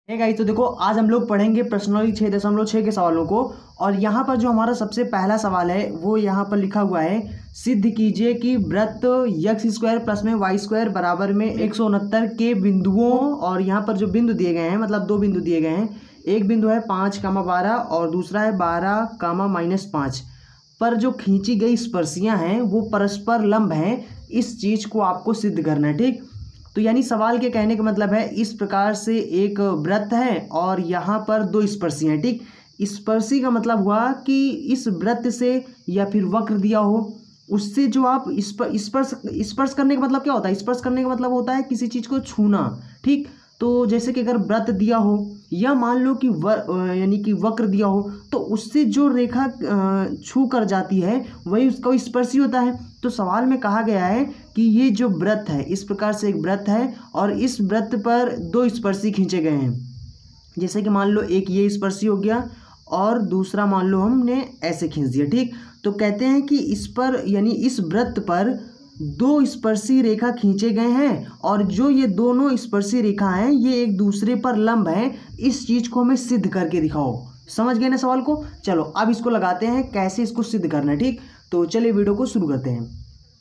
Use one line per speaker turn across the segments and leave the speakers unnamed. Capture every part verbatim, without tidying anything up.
है गाइस, तो देखो आज हम लोग पढ़ेंगे प्रश्नावली छः दशमलव छः के सवालों को। और यहाँ पर जो हमारा सबसे पहला सवाल है वो यहाँ पर लिखा हुआ है, सिद्ध कीजिए कि वृत्त यक्स स्क्वायर प्लस में वाई स्क्वायर बराबर में एक सौ उनहत्तर के बिंदुओं, और यहाँ पर जो बिंदु दिए गए हैं मतलब दो बिंदु दिए गए हैं, एक बिंदु है पाँच कामा बारह और दूसरा है बारह कामा माइनस पाँच पर जो खींची गई स्पर्शियाँ हैं वो परस्पर लंब हैं। इस चीज़ को आपको सिद्ध करना है। ठीक, तो यानी सवाल के कहने का मतलब है इस प्रकार से एक वृत्त है और यहाँ पर दो स्पर्शियाँ। ठीक, स्पर्शी का मतलब हुआ कि इस वृत्त से या फिर वक्र दिया हो उससे जो आप स्पर्श स्पर्श करने का मतलब क्या होता है? स्पर्श करने का मतलब होता है किसी चीज़ को छूना। ठीक, तो जैसे कि अगर वृत्त दिया हो या मान लो कि वर यानी कि वक्र दिया हो तो उससे जो रेखा छू कर जाती है वही उसका स्पर्शी होता है। तो सवाल में कहा गया है कि ये जो वृत्त है इस प्रकार से एक वृत्त है और इस वृत्त पर दो स्पर्शी खींचे गए हैं। जैसे कि मान लो एक ये स्पर्शी हो गया और दूसरा मान लो हमने ऐसे खींच दिया। ठीक, तो कहते हैं कि इस पर यानी इस वृत्त पर दो स्पर्शी रेखा खींचे गए हैं और जो ये दोनों स्पर्शी रेखा हैं ये एक दूसरे पर लंब हैं। इस चीज़ को हमें सिद्ध करके दिखाओ। समझ गए ना सवाल को? चलो अब इसको लगाते हैं कैसे इसको सिद्ध करना है। ठीक, तो चलिए वीडियो को शुरू करते हैं।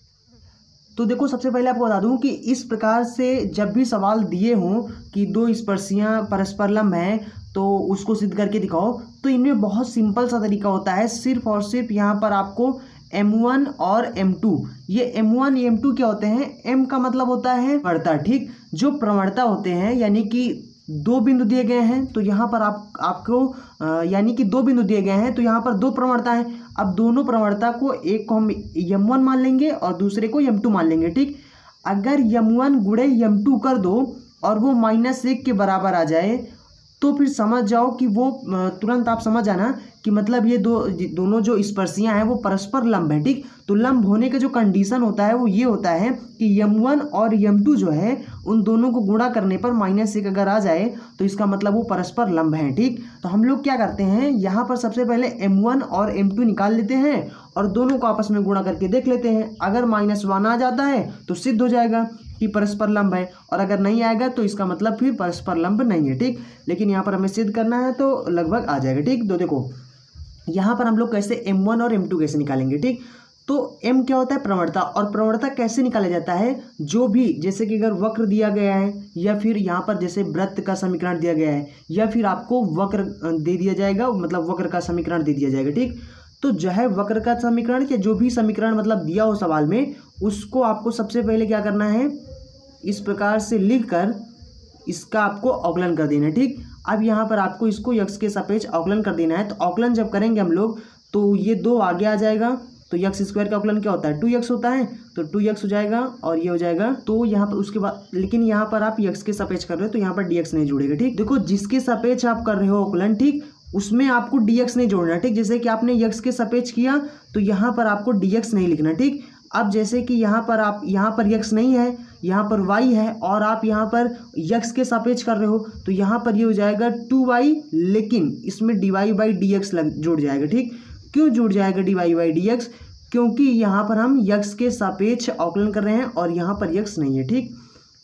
तो देखो सबसे पहले आपको बता दूं कि इस प्रकार से जब भी सवाल दिए हों कि दो स्पर्शियाँ परस्पर लंब हैं तो उसको सिद्ध करके दिखाओ, तो इनमें बहुत सिंपल सा तरीका होता है। सिर्फ और सिर्फ यहाँ पर आपको एम वन और एम टू, ये एम वन एम टू क्या होते हैं? एम का मतलब होता है प्रवणता। ठीक, जो प्रवणता होते हैं यानी कि दो बिंदु दिए गए हैं तो यहाँ पर आप आपको यानी कि दो बिंदु दिए गए हैं तो यहाँ पर दो प्रवणता है। अब दोनों प्रवणता को एक को हम एम वन मान लेंगे और दूसरे को एम टू मान लेंगे। ठीक, अगर एम वन गुणे एम टू कर दो और वो माइनस एक के बराबर आ जाए तो फिर समझ जाओ कि वो तुरंत आप समझ जाना कि मतलब ये दो दोनों जो स्पर्शियाँ हैं वो परस्पर लंब हैं। ठीक, तो लंब होने का जो कंडीशन होता है वो ये होता है कि एम वन और एम टू जो है उन दोनों को गुणा करने पर माइनस एक अगर आ जाए तो इसका मतलब वो परस्पर लंब हैं। ठीक, तो हम लोग क्या करते हैं यहाँ पर सबसे पहले एम वन और एम टू निकाल लेते हैं और दोनों को आपस में गुणा करके देख लेते हैं। अगर माइनस वन आ जाता है तो सिद्ध हो जाएगा कि परस्पर लंब है, और अगर नहीं आएगा तो इसका मतलब फिर परस्पर लंब नहीं है। ठीक, लेकिन यहाँ पर हमें सिद्ध करना है तो लगभग आ जाएगा। ठीक, तो देखो यहाँ पर हम लोग कैसे एम वन और एम टू कैसे निकालेंगे। ठीक, तो m क्या होता है? प्रवणता। और प्रवणता कैसे निकाला जाता है? जो भी जैसे कि अगर वक्र दिया गया है या फिर यहाँ पर जैसे वृत्त का समीकरण दिया गया है या फिर आपको वक्र दे दिया जाएगा, मतलब वक्र का समीकरण दे दिया जाएगा। ठीक, तो जो है वक्र का समीकरण या जो भी समीकरण मतलब दिया हो सवाल में उसको आपको सबसे पहले क्या करना है, इस प्रकार से लिख कर इसका आपको अवकलन कर देना है। ठीक, अब यहाँ पर आपको इसको यक्स के सापेक्ष अवकलन कर देना है। तो अवकलन जब करेंगे हम लोग तो ये दो आगे आ जाएगा, तो यक्स स्क्वायर का अवकलन क्या होता है? टू यक्स होता है, तो टू यक्स हो जाएगा और ये हो जाएगा। तो यहाँ पर उसके बाद लेकिन यहाँ पर आप यक्स के सापेक्ष कर रहे हो तो यहाँ पर डी एक्स नहीं जुड़ेगा। ठीक, देखो जिसके सापेक्ष आप कर रहे हो अवकलन, ठीक, उसमें आपको डी एक्स नहीं जोड़ना। ठीक, जैसे कि आपने यक्स के सापेक्ष किया तो यहाँ पर आपको डी एक्स नहीं लिखना। ठीक, अब जैसे कि यहाँ पर आप यहाँ पर यक्स नहीं है, यहाँ पर वाई है और आप यहाँ पर यक्स के सापेक्ष कर रहे हो तो यहाँ पर ये हो जाएगा टू वाई, लेकिन इसमें d y by d x लग जुड़ जाएगा। ठीक, क्यों जुड़ जाएगा d y by d x? क्योंकि यहाँ पर हम यक्स के सापेक्ष अवकलन कर रहे हैं और यहाँ पर यक्स नहीं है। ठीक,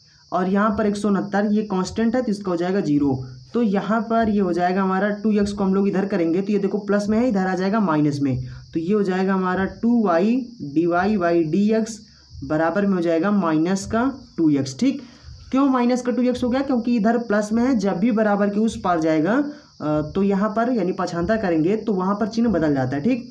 और यहाँ पर एक सौ उनहत्तर ये कांस्टेंट है तो इसका हो जाएगा जीरो। तो यहाँ पर ये हो जाएगा हमारा टू यक्स को हम लोग इधर करेंगे तो ये देखो प्लस में है, इधर आ जाएगा माइनस में, तो ये हो जाएगा हमारा two y d y by d x बराबर में हो जाएगा माइनस का टू एक्स। ठीक, क्यों माइनस का टू एक्स हो गया? क्योंकि इधर प्लस में है, जब भी बराबर के उस पार जाएगा तो यहाँ पर यानी पक्षांतर करेंगे तो वहाँ पर चिन्ह बदल जाता है। ठीक,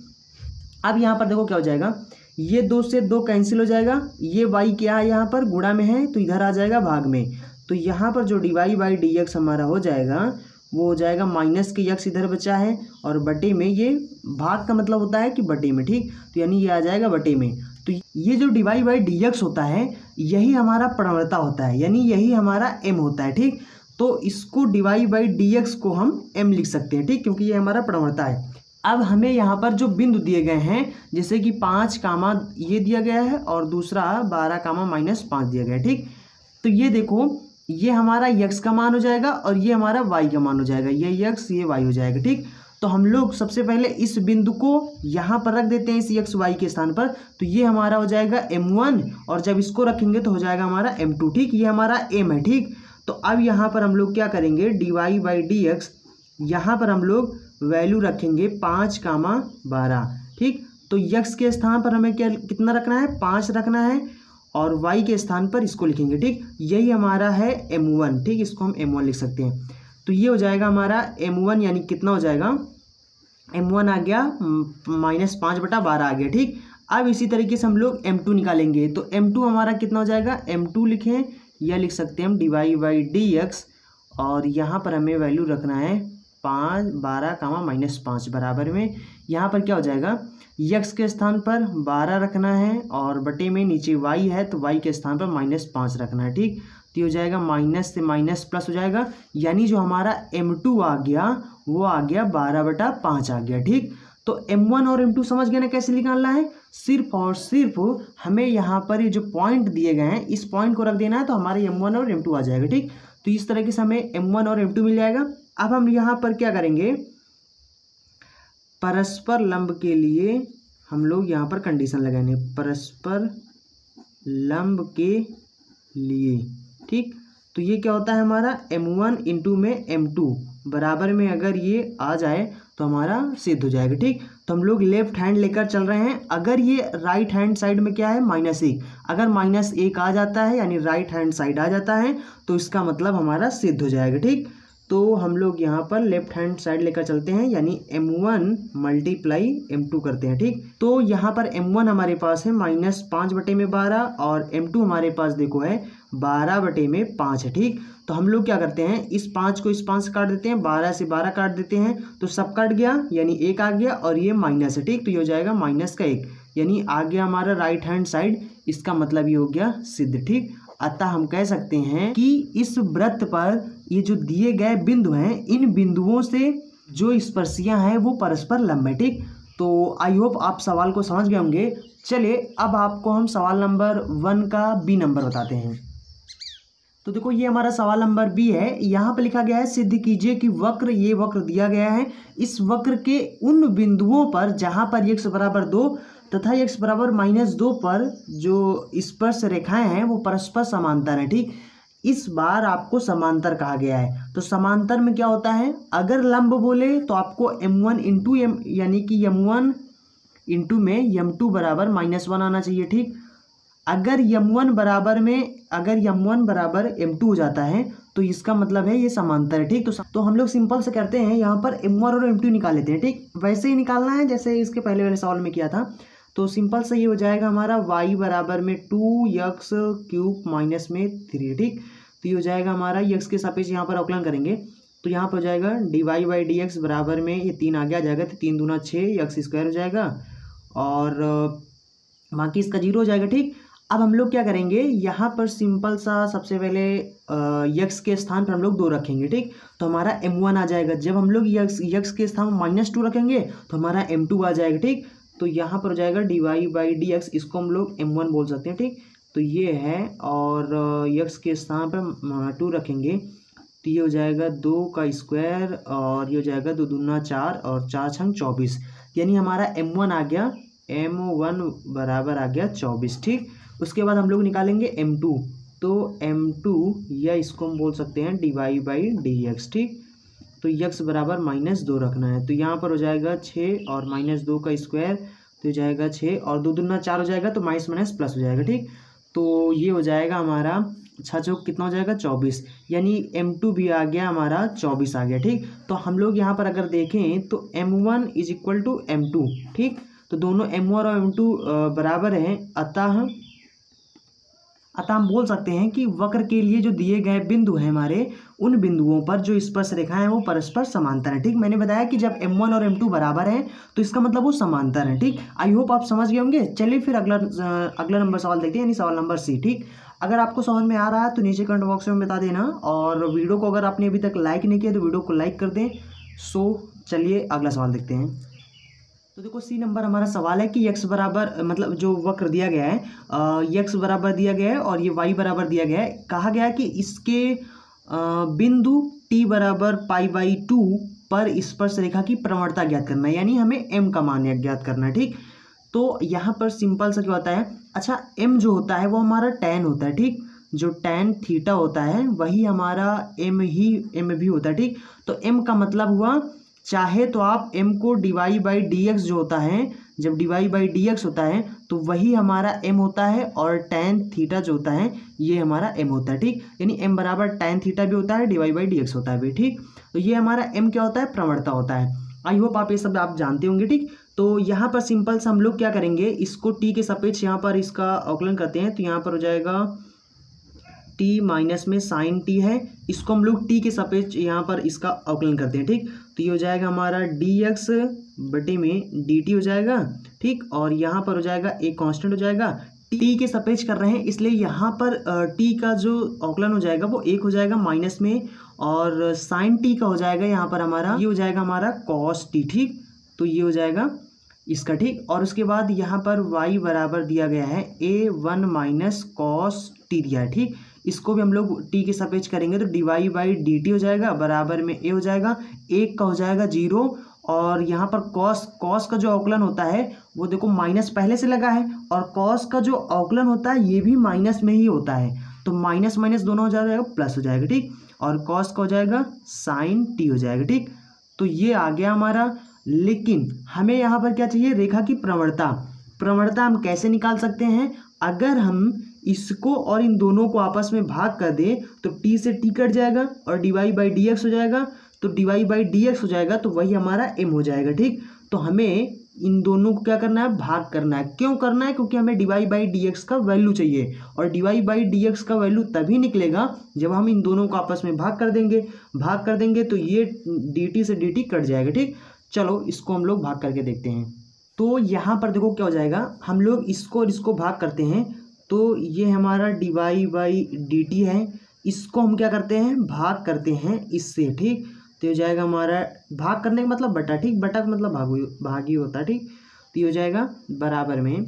अब यहाँ पर देखो क्या हो जाएगा, ये दो से दो कैंसिल हो जाएगा, ये वाई क्या है यहाँ पर गुणा में है तो इधर आ जाएगा भाग में, तो यहाँ पर जो d y by d x हमारा हो जाएगा वो हो जाएगा माइनस के यक्स इधर बचा है और बटे में, ये भाग का मतलब होता है कि बटे में। ठीक, तो यानी ये आ जाएगा बटे में। तो ये जो d y by d x होता है यही हमारा प्रवणता होता है, यानी यही हमारा m होता है। ठीक, तो इसको d y by d x को हम m लिख सकते हैं। ठीक, क्योंकि ये हमारा प्रवणता है। अब हमें यहाँ पर जो बिंदु दिए गए हैं जैसे कि पाँच कामा ये दिया गया है और दूसरा बारह कामा माइनस पाँच दिया गया है। ठीक, तो ये देखो ये हमारा यक्स का मान हो जाएगा और ये हमारा वाई का मान हो जाएगा, ये यक्स ये वाई हो जाएगा। ठीक, तो हम लोग सबसे पहले इस बिंदु को यहाँ पर रख देते हैं इस यक्स वाई के स्थान पर, तो ये हमारा हो जाएगा एम वन और जब इसको रखेंगे तो हो जाएगा हमारा एम टू। ठीक, ये हमारा एम है। ठीक, तो अब यहाँ पर हम लोग क्या करेंगे, d y by d x, यहाँ पर हम लोग वैल्यू रखेंगे पाँच कामा बारह। ठीक, तो यक्स के स्थान पर हमें क्या कितना रखना है, पाँच रखना है, और वाई के स्थान पर इसको लिखेंगे। ठीक, यही हमारा है एम वन। ठीक, इसको हम एम वन लिख सकते हैं। तो ये हो जाएगा हमारा एम वन, यानी कितना हो जाएगा, एम वन आ गया माइनस पाँच बटा बारह आ गया। ठीक, अब इसी तरीके से हम लोग एम टू निकालेंगे। तो एम टू हमारा कितना हो जाएगा, एम टू लिखें या लिख सकते हैं हम d y by d x, और यहाँ पर हमें वैल्यू रखना है पाँच बारह कामा माइनस पाँच बराबर में, यहाँ पर क्या हो जाएगा, यक्स के स्थान पर बारह रखना है और बटे में नीचे वाई है तो वाई के स्थान पर माइनस पाँच रखना है। ठीक, तो हो जाएगा माइनस से माइनस प्लस हो जाएगा, यानी जो हमारा एम टू आ गया वो आ गया बारह बटा पाँच आ गया। ठीक, तो एम वन और एम टू समझ गए ना कैसे निकालना है, सिर्फ और सिर्फ हमें यहाँ पर ये जो पॉइंट दिए गए हैं इस पॉइंट को रख देना है तो हमारे एम वन और एम टू आ जाएगा। ठीक, तो इस तरीके से हमें एम वन और एम टू मिल जाएगा। अब हम यहाँ पर क्या करेंगे, परस्पर लंब के लिए हम लोग यहाँ पर कंडीशन लगाएंगे, परस्पर लंब के लिए। ठीक, तो ये क्या होता है हमारा एम वन इंटू में एम टू बराबर में अगर ये आ जाए तो हमारा सिद्ध हो जाएगा। ठीक, तो हम लोग लेफ्ट हैंड लेकर चल रहे हैं, अगर ये राइट हैंड साइड में क्या है माइनस एक, अगर माइनस एक आ जाता है यानी राइट हैंड साइड आ जाता है तो इसका मतलब हमारा सिद्ध हो जाएगा। ठीक, तो हम लोग यहाँ पर लेफ्ट हैंड साइड लेकर चलते हैं यानी m one multiply m two करते हैं। ठीक, तो यहाँ पर एम वन हमारे पास है माइनस पाँच बटे में बारह और एम टू हमारे पास देखो है बारह बटे में पाँच है। ठीक, तो हम लोग क्या करते हैं, इस पाँच को इस पाँच से काट देते हैं, बारह से बारह काट देते हैं तो सब कट गया यानी एक आ गया और ये माइनस है। ठीक, तो ये हो जाएगा माइनस का एक, यानी आ गया हमारा राइट हैंड साइड, इसका मतलब ये हो गया सिद्ध। ठीक, अतः हम कह सकते हैं कि इस वृत्त पर ये जो दिए गए बिंदु हैं इन बिंदुओं से जो स्पर्शियां हैं वो परस्पर लंब है। ठीक, तो आई होप आप सवाल को समझ गए होंगे। चलिए अब आपको हम सवाल नंबर वन का बी नंबर बताते हैं। तो देखो ये हमारा सवाल नंबर बी है, यहाँ पे लिखा गया है सिद्ध कीजिए कि वक्र, ये वक्र दिया गया है, इस वक्र के उन बिंदुओं पर जहाँ पर x बराबर दो तथा x बराबर माइनस दो पर जो स्पर्श रेखाएं हैं वो परस्पर समांतर है। ठीक, इस बार आपको समांतर कहा गया है, तो समांतर में क्या होता है, अगर लंब बोले तो आपको एम वन इंटू एम यानी कि एम वन इंटू में एम टू बराबर माइनस वन आना चाहिए। ठीक, अगर एम वन बराबर में अगर एम वन बराबर एम टू हो जाता है तो इसका मतलब है ये समांतर है। ठीक, तो तो हम लोग सिंपल से करते हैं, यहाँ पर एम वन और एम टू निकाल लेते हैं। ठीक, वैसे ही निकालना है जैसे इसके पहले वाले सवाल में किया था। तो सिंपल से ये हो जाएगा हमारा y बराबर में टू यक्स क्यूब माइनस में थ्री। ठीक, तो ये हो जाएगा हमारा यक्स के सापेक्ष यहाँ पर अवकलन करेंगे तो यहाँ पर हो जाएगा d y by d x बराबर में ये तीन आगे आ जाएगा तो तीन दूना छः यक्स स्क्वायर हो जाएगा और बाकी इसका जीरो हो जाएगा। ठीक, अब हम लोग क्या करेंगे, यहाँ पर सिंपल सा सबसे पहले यक्स के स्थान पर हम लोग दो रखेंगे। ठीक, तो हमारा एम वन आ जाएगा, जब हम लोग यक्स यक्स के स्थान पर माइनस टू रखेंगे तो हमारा एम टू आ जाएगा। ठीक, तो यहाँ पर हो जाएगा d y by d x, इसको हम लोग एम वन बोल सकते हैं। ठीक, तो ये है और यक्स के स्थान पर टू रखेंगे तो ये हो जाएगा दो का स्क्वायर और ये हो जाएगा दो दूना चार और चार छंग चौबीस, यानी हमारा एम वन आ गया एम वन बराबर आ गया चौबीस। ठीक, उसके बाद हम लोग निकालेंगे एम टू, तो एम टू या इसको हम बोल सकते हैं d y by d x. ठीक, तो यक्स बराबर माइनस दो रखना है तो यहाँ पर हो जाएगा छः और माइनस दो का स्क्वायर तो हो जाएगा छः और दो दूना चार हो जाएगा तो माइनस माइनस प्लस हो जाएगा। ठीक, तो ये हो जाएगा हमारा छः चौक कितना हो जाएगा चौबीस, यानी एम टू भी आ गया हमारा चौबीस आ गया। ठीक, तो हम लोग यहाँ पर अगर देखें तो m one is equal to m two. ठीक, तो दोनों एम वन और एम टू बराबर हैं, अतः अतः हम बोल सकते हैं कि वक्र के लिए जो दिए गए बिंदु हैं हमारे उन बिंदुओं पर जो स्पर्श रेखाएं हैं वो परस्पर समांतर है। ठीक, मैंने बताया कि जब एम वन और एम टू बराबर हैं तो इसका मतलब वो समांतर है। ठीक, आई होप आप समझ गए होंगे। चलिए फिर अगला अगला नंबर सवाल देखते हैं, यानी सवाल नंबर सी। ठीक, अगर आपको समझ में आ रहा है तो नीचे कमेंट बॉक्स में बता देना और वीडियो को अगर आपने अभी तक लाइक नहीं किया तो वीडियो को लाइक कर दें। सो चलिए अगला सवाल देखते हैं। तो देखो सी नंबर हमारा सवाल है कि यक्स बराबर मतलब जो वक्र दिया गया है यक्स बराबर दिया गया है और ये वाई बराबर दिया गया है, कहा गया है कि इसके बिंदु टी बराबर पाई बाई टू पर स्पर्श रेखा की प्रवणता ज्ञात करना है, यानी हमें एम का मान ज्ञात करना है। ठीक, तो यहाँ पर सिंपल सा क्या होता है, अच्छा एम जो होता है वो हमारा टेन होता है। ठीक, जो टेन थीटा होता है वही हमारा एम ही एम भी होता है, ठीक। तो एम का मतलब हुआ, चाहे तो आप m को डिवाई बाई डी एक्स जो होता है, जब डिवाई बाई डी एक्स होता है तो वही हमारा m होता है, और टेन थीटा जो होता है ये हमारा m होता है, ठीक। यानी m बराबर टेन थीटा भी होता है, डिवाई बाई डी एक्स होता है भी, ठीक। तो ये हमारा m क्या होता है, प्रवणता होता है। आई होप आप ये सब आप जानते होंगे, ठीक। तो यहाँ पर सिंपल से हम लोग क्या करेंगे, इसको t के सापेक्ष यहाँ पर इसका अवकलन करते हैं। तो यहाँ पर हो जाएगा t माइनस में साइन t है, इसको हम लोग t के सापेक्ष यहाँ पर इसका अवकलन करते हैं, ठीक। तो ये हो जाएगा हमारा dx बटे में dt हो जाएगा, ठीक। और यहाँ पर हो जाएगा एक कांस्टेंट हो जाएगा, t के सापेक्ष कर रहे हैं इसलिए यहाँ पर t का जो अवकलन हो जाएगा वो एक हो जाएगा माइनस में, और साइन t का हो जाएगा यहाँ पर हमारा, ये हो जाएगा हमारा cos t, ठीक। तो ये हो जाएगा इसका, ठीक। और उसके बाद यहाँ पर y बराबर दिया गया है a one minus cos t दिया है, ठीक। इसको भी हम लोग t के सापेक्ष करेंगे तो डिवाई बाई डी टी हो जाएगा, बराबर में a हो जाएगा, एक का हो जाएगा जीरो, और यहाँ पर cos cos का जो अवकलन होता है वो देखो माइनस पहले से लगा है, और cos का जो अवकलन होता है ये भी माइनस में ही होता है, तो माइनस माइनस दोनों हो जाएगा प्लस हो जाएगा, ठीक। और cos का हो जाएगा साइन t हो जाएगा, ठीक। तो ये आ गया हमारा। लेकिन हमें यहाँ पर क्या चाहिए, रेखा की प्रवणता। प्रवणता हम कैसे निकाल सकते हैं, अगर हम इसको और इन दोनों को आपस में भाग कर दे तो t से t कट जाएगा और डिवाई बाई डी एक्स हो जाएगा, तो डिवाई बाई डी एक्स हो जाएगा तो वही हमारा m हो जाएगा, ठीक। तो हमें इन दोनों को क्या करना है, भाग करना है। क्यों करना है, क्योंकि हमें डिवाई बाई डी एक्स का वैल्यू चाहिए, और डिवाई बाई डी एक्स का वैल्यू तभी निकलेगा जब हम इन दोनों को आपस में भाग कर देंगे। भाग कर देंगे तो ये dt से dt कट जाएगा, ठीक। चलो इसको हम लोग भाग करके देखते हैं। तो यहाँ पर देखो क्या हो जाएगा, हम लोग इसको और इसको भाग करते हैं तो ये हमारा डिवाई बाई डी टी है, इसको हम क्या करते हैं, भाग करते हैं इससे, ठीक। तो हो जाएगा हमारा, भाग करने का मतलब बटा, ठीक। बटा का मतलब भाग भागी होता है, ठीक। तो ये हो जाएगा बराबर में,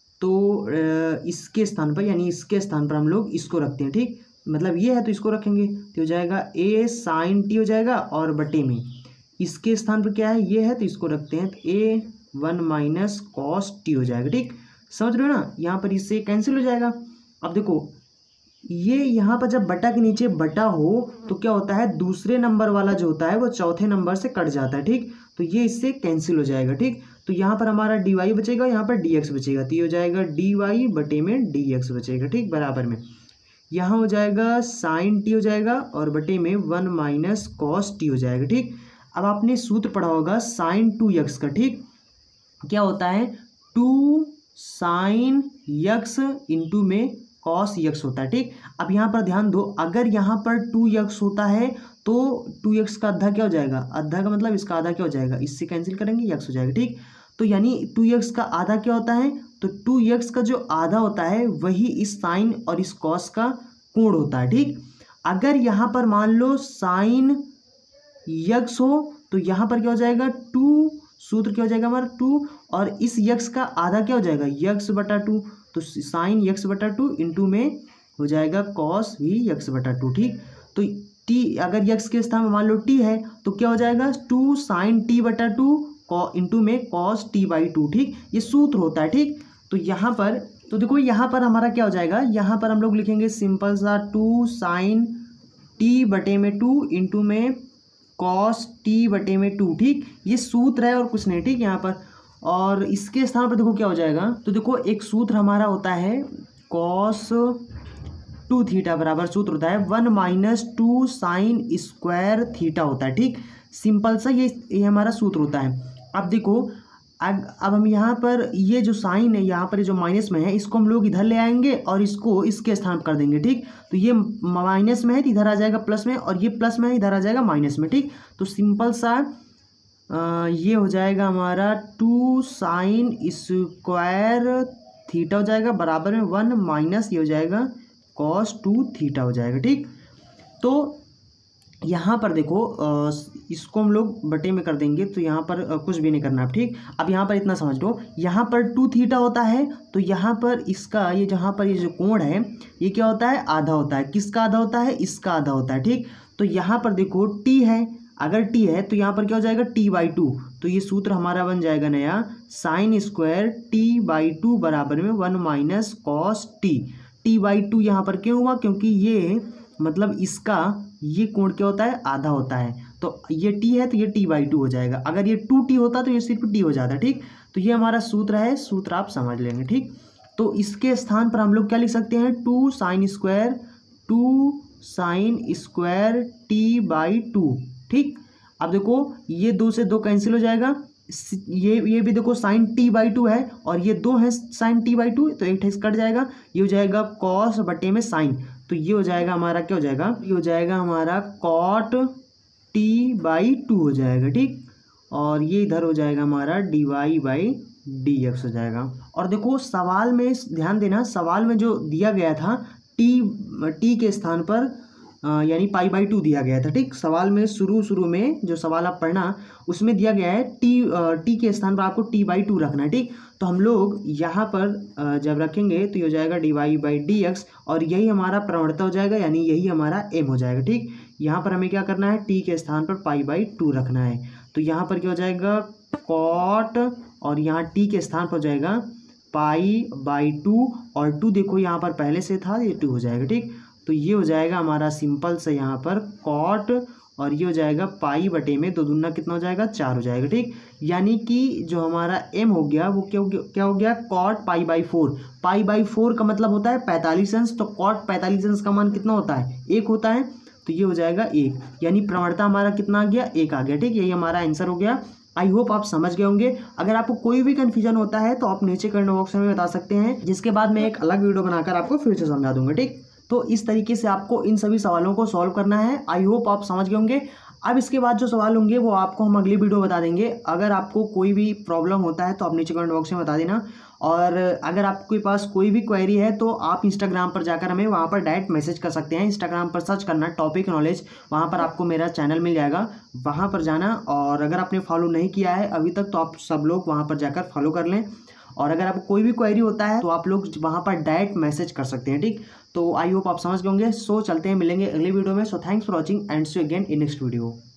तो इसके स्थान पर यानी इसके स्थान पर हम लोग इसको रखते हैं, ठीक। मतलब ये है तो इसको रखेंगे, तो हो जाएगा ए साइन टी हो जाएगा, और बटे में इसके स्थान पर क्या है, ये है तो इसको रखते हैं, तो a one minus cos t हो जाएगा, ठीक। समझ रहे हो ना, यहाँ पर इससे कैंसिल हो जाएगा। अब देखो ये यहाँ पर जब बटा के नीचे बटा हो तो क्या होता है, दूसरे नंबर वाला जो होता है वो चौथे नंबर से कट जाता है, ठीक। तो ये इससे कैंसिल हो जाएगा, ठीक। तो यहाँ पर हमारा डी वाई बचेगा, यहाँ पर डी एक्स बचेगा, तो ये हो जाएगा डी वाई बटे में डी एक्स बचेगा, ठीक। बराबर में यहाँ हो जाएगा साइन टी हो जाएगा, और बटे में वन माइनस कॉस टी हो जाएगा, ठीक। अब आपने सूत्र पढ़ा होगा साइन टू यक्स का, ठीक। क्या होता है, टू साइन यक्स इंटू में कॉस यक्स होता है, ठीक। अब यहाँ पर ध्यान दो, अगर यहाँ पर टू यक्स होता है तो टू यक्स का आधा क्या हो जाएगा, आधा का मतलब इसका आधा क्या हो जाएगा, इससे कैंसिल करेंगे यक्स हो जाएगा, ठीक। तो यानी टू यक्स का आधा क्या होता है, तो टू यक्स का जो आधा होता है वही इस साइन और इस कॉस का कोण होता है, ठीक। अगर यहाँ पर मान लो साइन यक्स हो तो यहाँ पर क्या हो जाएगा, टू, सूत्र क्या हो जाएगा हमारा टू, और इस यक्स का आधा क्या हो जाएगा, यक्स बटा टू, तो साइन यक्स बटा टू इंटू में हो जाएगा कॉस भी यक्स बटा टू, ठीक। तो टी अगर यक्स के स्थान में मान लो टी है तो क्या हो जाएगा, टू साइन टी बटा टू इंटू में कॉस टी बाई टू, ठीक। ये सूत्र होता है, ठीक। तो यहाँ पर तो देखो यहाँ पर हमारा क्या हो जाएगा, यहाँ पर हम लोग लिखेंगे सिंपल सा टू साइन टी बटे में टू इंटू में कॉस टी बटे में टू, ठीक। ये सूत्र है और कुछ नहीं, ठीक। यहाँ पर और इसके स्थान पर देखो क्या हो जाएगा, तो देखो एक सूत्र हमारा होता है कॉस टू थीटा बराबर सूत्र होता है one minus two sine square theta होता है, ठीक। सिंपल सा ये ये हमारा सूत्र होता है। अब देखो अब अब हम यहाँ पर ये जो साइन है यहाँ पर ये जो माइनस में है इसको हम लोग इधर ले आएंगे और इसको इसके स्थान पर कर देंगे, ठीक। तो ये माइनस में है तो इधर आ जाएगा प्लस में, और ये प्लस में है इधर आ जाएगा माइनस में, ठीक। तो सिंपल सा आ, ये हो जाएगा हमारा टू साइन स्क्वायर थीटा हो जाएगा बराबर में वन माइनस ये हो जाएगा कॉस टू थीटा हो जाएगा, ठीक। तो यहाँ पर देखो इसको हम लोग बटे में कर देंगे तो यहाँ पर कुछ भी नहीं करना है, ठीक। अब यहाँ पर इतना समझ लो, यहाँ पर टू थीटा होता है तो यहाँ पर इसका ये जहाँ पर ये जो कोण है ये क्या होता है, आधा होता है। किसका आधा होता है, इसका आधा होता है, ठीक। तो यहाँ पर देखो टी है, अगर टी है तो यहाँ पर क्या हो जाएगा टी बाई टू, तो ये सूत्र हमारा बन जाएगा नया sine square t by two बराबर में one minus cos t, t by two यहाँ पर क्यों हुआ, क्योंकि ये मतलब इसका ये कोण क्या होता है, आधा होता है, तो ये टी है तो ये टी बाई टू हो जाएगा। अगर ये टू टी होता तो ये सिर्फ टी हो जाता। ठीक, तो ये हमारा सूत्र है, सूत्र आप समझ लेंगे। ठीक, तो इसके स्थान पर हम लोग क्या लिख सकते हैं, two sine square two sine square t by two. ठीक, अब देखो ये दो से दो कैंसिल हो जाएगा, ये ये भी देखो साइन टी बाई टू है और ये दो है साइन टी बाई टू, तो एक ठेस कट जाएगा, ये हो जाएगा कॉस बटे में साइन, तो ये हो जाएगा हमारा क्या हो जाएगा, ये हो जाएगा हमारा कॉट टी बाई टू हो जाएगा। ठीक, और ये इधर हो जाएगा हमारा d y by d x हो जाएगा। और देखो सवाल में ध्यान देना, सवाल में जो दिया गया था टी टी के स्थान पर यानी पाई बाई टू दिया गया था। ठीक, सवाल में शुरू शुरू में जो सवाल आप पढ़ना उसमें दिया गया है टी टी के स्थान पर आपको टी बाई टू रखना है। ठीक, तो हम लोग यहाँ पर जब रखेंगे तो ये हो जाएगा d y by d x और यही हमारा प्रवणता हो जाएगा, यानी यही हमारा एम हो जाएगा। ठीक, यहाँ पर हमें क्या करना है, टी के स्थान पर पाई बाई टू रखना है, तो यहाँ पर क्या हो जाएगा कॉट और यहाँ टी के स्थान पर हो जाएगा पाई बाई टू और टू देखो यहाँ पर पहले से था, ये टू हो जाएगा। ठीक, तो ये हो जाएगा हमारा सिंपल से यहाँ पर कॉट और ये हो जाएगा पाई बटे में दो दूना कितना हो जाएगा, चार हो जाएगा। ठीक, यानी कि जो हमारा एम हो गया वो क्या हो गया, क्या हो गया cot pi by four. Pi by four का मतलब होता है पैंतालीस अंश, तो कॉट पैंतालीस अंश का मान कितना होता है, एक होता है, तो ये हो जाएगा एक, यानी प्रवणता हमारा कितना आ गया, एक आ गया। ठीक, यही हमारा आंसर हो गया। आई होप आप समझ गए होंगे। अगर आपको कोई भी कन्फ्यूजन होता है तो आप नीचे कमेंट बॉक्स में बता सकते हैं, जिसके बाद मैं एक अलग वीडियो बनाकर आपको फिर से समझा दूंगा। ठीक, तो इस तरीके से आपको इन सभी सवालों को सॉल्व करना है। आई होप आप समझ गए होंगे। अब इसके बाद जो सवाल होंगे वो आपको हम अगली वीडियो बता देंगे। अगर आपको कोई भी प्रॉब्लम होता है तो आप नीचे कमेंट बॉक्स में बता देना, और अगर आपके पास कोई भी क्वेरी है तो आप इंस्टाग्राम पर जाकर हमें वहाँ पर डायरेक्ट मैसेज कर सकते हैं। इंस्टाग्राम पर सर्च करना टॉपिक नॉलेज, वहाँ पर आपको मेरा चैनल मिल जाएगा, वहाँ पर जाना। और अगर आपने फॉलो नहीं किया है अभी तक तो आप सब लोग वहाँ पर जाकर फॉलो कर लें, और अगर आपको कोई भी क्वेरी होता है तो आप लोग वहाँ पर डायरेक्ट मैसेज कर सकते हैं। ठीक, तो आई होप आप समझ गए होंगे। सो चलते हैं, मिलेंगे अगले वीडियो में। So thanks for watching and see you again in next video.